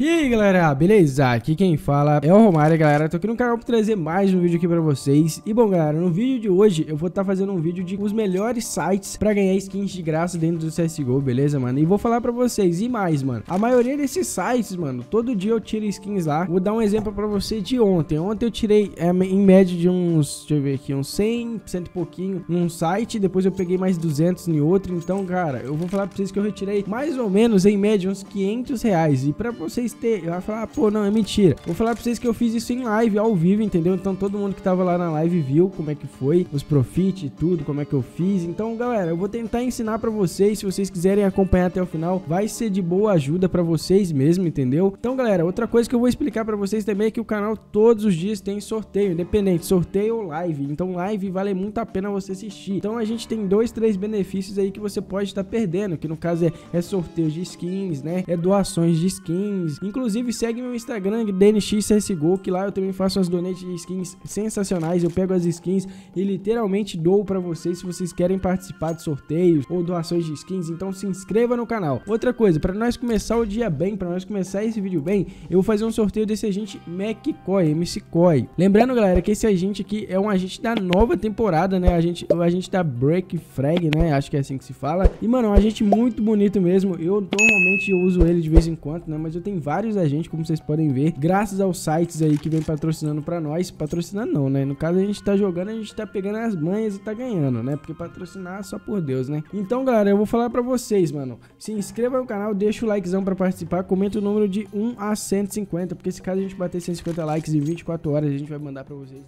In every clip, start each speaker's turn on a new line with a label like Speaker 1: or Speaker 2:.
Speaker 1: E aí galera, beleza? Aqui quem fala é o Romário, galera. Tô aqui no canal pra trazer mais um vídeo aqui pra vocês. E bom galera, no vídeo de hoje eu vou estar fazendo um vídeo de os melhores sites pra ganhar skins de graça dentro do CSGO, beleza, mano? E vou falar pra vocês, e mais, mano, a maioria desses sites, mano, todo dia eu tiro skins lá. Vou dar um exemplo pra você de ontem. Ontem eu tirei em média de uns, deixa eu ver aqui, uns 100 e pouquinho num site. Depois eu peguei mais 200 em outro. Então, cara, eu vou falar pra vocês que eu retirei mais ou menos em média uns 500 reais. E pra vocês ter, vai falar, pô, não, é mentira. Vou falar pra vocês que eu fiz isso em live, ao vivo, entendeu? Então todo mundo que tava lá na live viu como é que foi, os profit e tudo, como é que eu fiz. Então, galera, eu vou tentar ensinar pra vocês. Se vocês quiserem acompanhar até o final, vai ser de boa ajuda pra vocês mesmo, entendeu? Então, galera, outra coisa que eu vou explicar pra vocês também é que o canal todos os dias tem sorteio, independente, sorteio ou live. Então, live vale muito a pena você assistir. Então, a gente tem 2, 3 benefícios aí que você pode estar perdendo, que no caso é sorteio de skins, né? É doações de skins. Inclusive, segue meu Instagram, DNXCSGO, que lá eu também faço as donations de skins sensacionais. Eu pego as skins e literalmente dou pra vocês se vocês querem participar de sorteios ou doações de skins. Então se inscreva no canal. Outra coisa, pra nós começar o dia bem, pra nós começar esse vídeo bem, eu vou fazer um sorteio desse agente McCoy, MCCoy. Lembrando, galera, que esse agente aqui é um agente da nova temporada, né? O agente da Break Frag, né? Acho que é assim que se fala. E, mano, é um agente muito bonito mesmo. Eu normalmente uso ele de vez em quando, né? Mas eu tenho vários agentes, como vocês podem ver, graças aos sites aí que vem patrocinando pra nós. Patrocinando não, né? No caso, a gente tá jogando, a gente tá pegando as manhas e tá ganhando, né? Porque patrocinar só por Deus, né? Então, galera, eu vou falar pra vocês, mano. Se inscreva no canal, deixa o likezão pra participar, comenta o número de 1 a 150, porque se caso a gente bater 150 likes em 24 horas, a gente vai mandar pra vocês.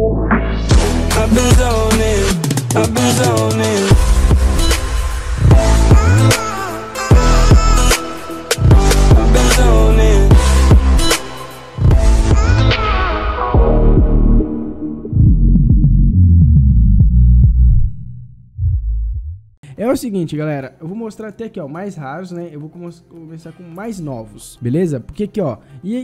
Speaker 1: É o seguinte, galera, eu vou mostrar até aqui, ó, mais raros, né? Eu vou começar com mais novos, beleza? Porque aqui, ó,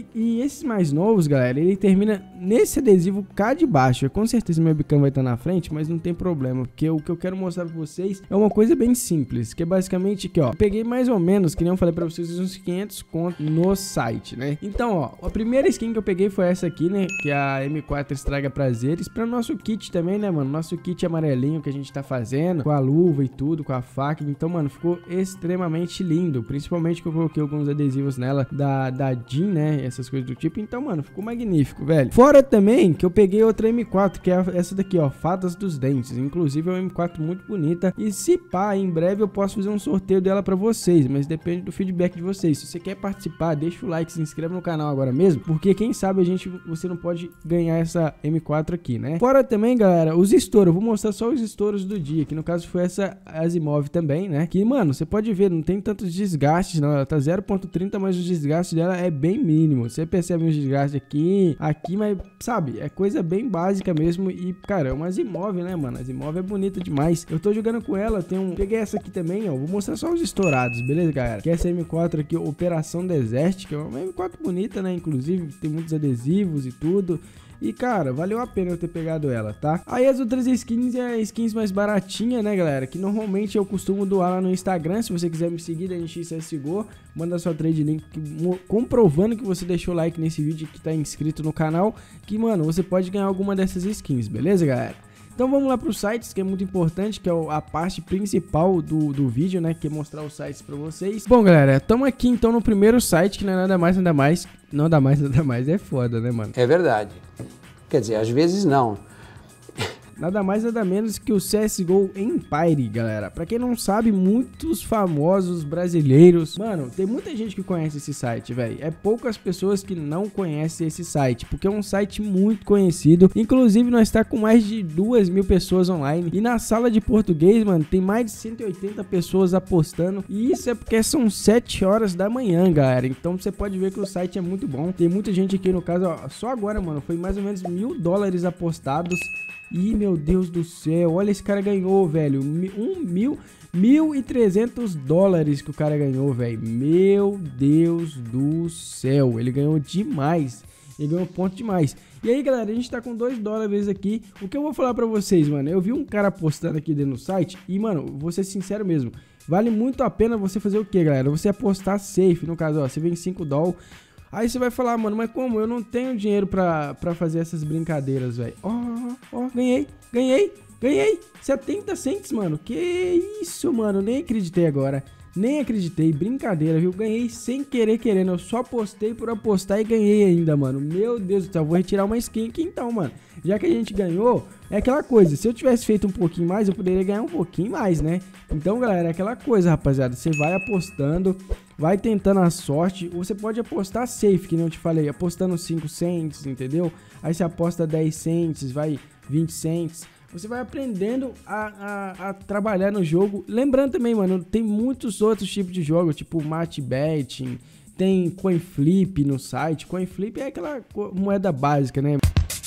Speaker 1: e esses mais novos, galera, ele termina nesse adesivo cá de baixo. Com certeza meu webcam vai estar na frente, mas não tem problema, porque o que eu quero mostrar pra vocês é uma coisa bem simples, que é basicamente aqui, ó, eu peguei mais ou menos, que nem eu falei pra vocês, uns 500 conto no site, né? Então, ó, a primeira skin que eu peguei foi essa aqui, né? Que é a M4 Estraga Prazeres, pra nosso kit também, né, mano? Nosso kit amarelinho que a gente tá fazendo, com a luva e tudo, com a faca. Então, mano, ficou extremamente lindo, principalmente que eu coloquei alguns adesivos nela da Jean, né, essas coisas do tipo. Então, mano, ficou magnífico, velho. Fora também que eu peguei outra M4, que é essa daqui, ó, Fadas dos Dentes. Inclusive é uma M4 muito bonita, e se pá, em breve eu posso fazer um sorteio dela pra vocês, mas depende do feedback de vocês. Se você quer participar, deixa o like, se inscreve no canal agora mesmo, porque quem sabe você não pode ganhar essa M4 aqui, né? Fora também, galera, os estouros. Eu vou mostrar só os estouros do dia, que no caso foi essa Asimov também, né? Que, mano, você pode ver, não tem tantos desgastes, não. Ela tá 0.30, mas o desgaste dela é bem mínimo. Você percebe uns desgastes aqui, mas, sabe, é coisa bem básica mesmo. E, cara, é uma Asimov, né, mano? A Asimov é bonita demais. Eu tô jogando com ela, peguei essa aqui também, ó. Vou mostrar só os estourados, beleza, galera? Que é essa M4 aqui, Operação Desert, que é uma M4 bonita, né? Inclusive, tem muitos adesivos e tudo. E, cara, valeu a pena eu ter pegado ela, tá? Aí as outras skins é skins mais baratinha, né, galera? Que normalmente eu costumo doar lá no Instagram. Se você quiser me seguir, DNXCSGO, manda sua trade link comprovando que você deixou like nesse vídeo, que tá inscrito no canal, que, mano, você pode ganhar alguma dessas skins, beleza, galera? Então vamos lá para os sites, que é muito importante, que é a parte principal do vídeo, né? Que é mostrar os sites para vocês. Bom, galera, estamos aqui então no primeiro site, que não é nada mais, nada mais, é foda, né, mano?
Speaker 2: É verdade. Quer dizer, às vezes não.
Speaker 1: Nada mais, nada menos que o CSGO Empire, galera. Pra quem não sabe, muitos famosos brasileiros... Mano, tem muita gente que conhece esse site, velho. É poucas pessoas que não conhecem esse site, porque é um site muito conhecido. Inclusive, nós está com mais de 2.000 pessoas online. E na sala de português, mano, tem mais de 180 pessoas apostando. E isso é porque são 7 horas da manhã, galera. Então, você pode ver que o site é muito bom. Tem muita gente aqui, no caso, ó, só agora, mano, foi mais ou menos $1.000 apostados. Ih, meu Deus do céu, olha, esse cara ganhou, velho, 1.300 dólares que o cara ganhou, velho. Meu Deus do céu, ele ganhou demais, ele ganhou ponto demais. E aí, galera, a gente tá com $2 aqui. O que eu vou falar pra vocês, mano, eu vi um cara postando aqui dentro do site e, mano, vou ser sincero mesmo, vale muito a pena você fazer o que, galera? Você apostar safe, no caso, ó, você vem $5, Aí você vai falar, mano, mas como? Eu não tenho dinheiro pra fazer essas brincadeiras, velho. Ó, ganhei. 70 cents, mano. Que isso, mano. Nem acreditei agora. Nem acreditei. Brincadeira, viu? Ganhei sem querer querendo. Eu só apostei por apostar e ganhei ainda, mano. Meu Deus do céu. Vou retirar uma skin aqui então, mano. Já que a gente ganhou, é aquela coisa. Se eu tivesse feito um pouquinho mais, eu poderia ganhar um pouquinho mais, né? Então, galera, é aquela coisa, rapaziada. Você vai apostando, vai tentando a sorte. Você pode apostar safe, que nem eu te falei. Apostando 5 cents, entendeu? Aí você aposta 10 cents, vai 20 cents. Você vai aprendendo a trabalhar no jogo. Lembrando também, mano, tem muitos outros tipos de jogo, tipo match betting, tem coin flip no site. Coin flip é aquela moeda básica, né?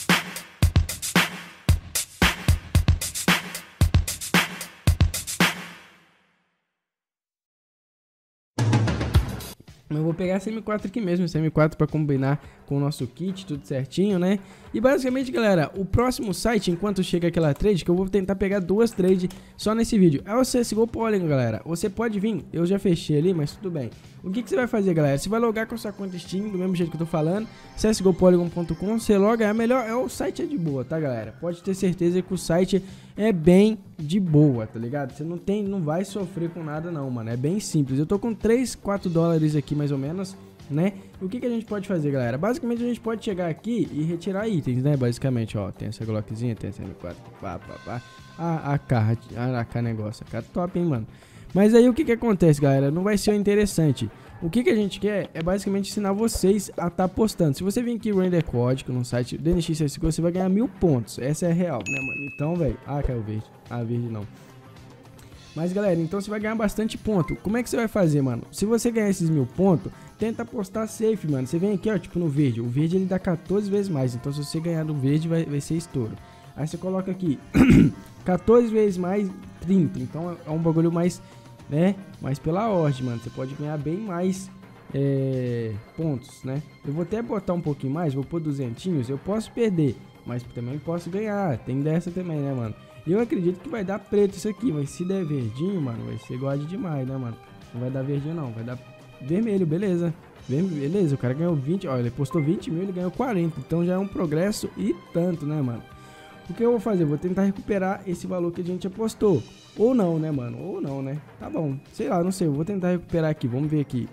Speaker 1: Eu vou pegar essa M4 aqui mesmo, essa M4 para combinar com o nosso kit, tudo certinho, né? E basicamente, galera, o próximo site, enquanto chega aquela trade, que eu vou tentar pegar 2 trades só nesse vídeo, é o CSGO Polygon, galera. Você pode vir, eu já fechei ali, mas tudo bem. O que você vai fazer, galera? Você vai logar com a sua conta Steam, do mesmo jeito que eu tô falando, csgopolygon.com, você loga, é melhor, o site é de boa, tá, galera? Pode ter certeza que o site é bem de boa, tá ligado? Você não vai sofrer com nada não, mano, é bem simples. Eu tô com 3, 4 dólares aqui mais ou menos, né? O que a gente pode fazer, galera? Basicamente a gente pode chegar aqui e retirar itens, né? Basicamente, ó, tem essa Glockzinha, tem essa M4, a AK negócio, a AK top, hein, mano? Mas aí o que acontece, galera? Não vai ser interessante. O que a gente quer é basicamente ensinar vocês a estar apostando. Se você vir aqui render código no site do DNX CSGO, você vai ganhar 1000 pontos. Essa é a real, né, mano? Então, velho... Ah, caiu verde. Ah, verde não. Mas, galera, então você vai ganhar bastante ponto. Como é que você vai fazer, mano? Se você ganhar esses 1000 pontos, tenta apostar safe, mano. Você vem aqui, ó, tipo no verde. O verde, ele dá 14 vezes mais. Então, se você ganhar no verde, vai ser estouro. Aí você coloca aqui 14 vezes mais 30. Então, é um bagulho mais... né? Mas pela ordem, mano, você pode ganhar bem mais pontos, né? Eu vou até botar um pouquinho mais, vou pôr 200, eu posso perder, mas também posso ganhar, tem dessa também, né, mano? Eu acredito que vai dar preto isso aqui, mas se der verdinho, mano, vai ser god demais, né, mano? Não vai dar verdinho não, vai dar vermelho, beleza. Beleza, o cara ganhou 20, ó, ele postou 20 mil, ele ganhou 40, então já é um progresso e tanto, né, mano? O que eu vou fazer? Eu vou tentar recuperar esse valor que a gente apostou. Ou não, né, mano? Ou não, né? Tá bom. Sei lá, não sei. Eu vou tentar recuperar aqui. Vamos ver aqui.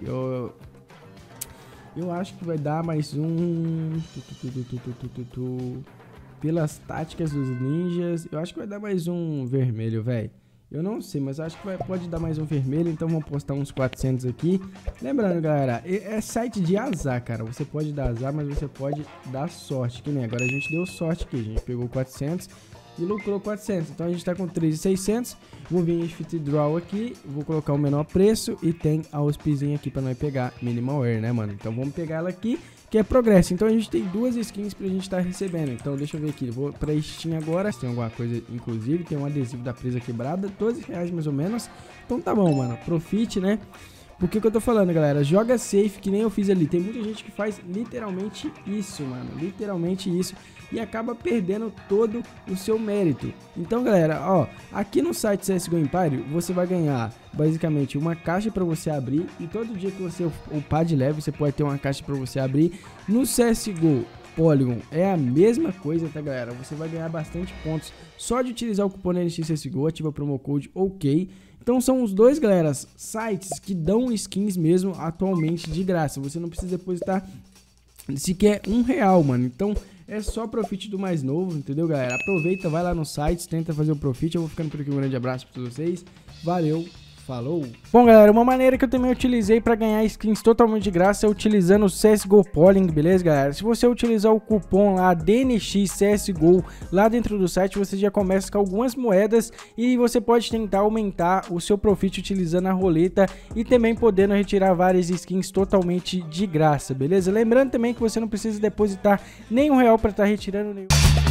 Speaker 1: Eu acho que vai dar mais um... Pelas táticas dos ninjas. Eu acho que vai dar mais um vermelho, velho. Eu não sei, mas acho que pode dar mais um vermelho. Então vamos postar uns 400 aqui. Lembrando, galera, é site de azar, cara. Você pode dar azar, mas você pode dar sorte. Que nem agora a gente deu sorte aqui. A gente pegou 400 e lucrou 400. Então a gente tá com 3.600. Vou vir em Fit Draw aqui. Vou colocar o menor preço. E tem a USPzinha aqui pra nós pegar Minimal Air, né, mano? Então vamos pegar ela aqui, que é progresso. Então a gente tem 2 skins pra gente estar recebendo. Então deixa eu ver aqui, eu vou pra Steam agora, se tem alguma coisa, inclusive tem um adesivo da presa quebrada, 12 reais mais ou menos. Então tá bom, mano, profit, né? Por que eu tô falando, galera? Joga safe, que nem eu fiz ali. Tem muita gente que faz literalmente isso, mano, literalmente isso, e acaba perdendo todo o seu mérito. Então, galera, ó, aqui no site CSGO Empire, você vai ganhar basicamente uma caixa para você abrir, e todo dia que você upar de level, você pode ter uma caixa para você abrir. No CSGO Polygon é a mesma coisa, tá, galera? Você vai ganhar bastante pontos só de utilizar o cupom NX CSGO, ativa o promo code OK. Então são os dois, galera, sites que dão skins mesmo atualmente de graça. Você não precisa depositar sequer R$1, mano. Então é só profit do mais novo, entendeu, galera? Aproveita, vai lá no site, tenta fazer o profit. Eu vou ficando por aqui, um grande abraço pra vocês. Valeu! Falou! Bom, galera, uma maneira que eu também utilizei para ganhar skins totalmente de graça é utilizando o CSGO Polygon, beleza, galera? Se você utilizar o cupom lá DNX CSGO lá dentro do site, você já começa com algumas moedas e você pode tentar aumentar o seu profit utilizando a roleta e também podendo retirar várias skins totalmente de graça, beleza? Lembrando também que você não precisa depositar nenhum real para estar retirando nenhum...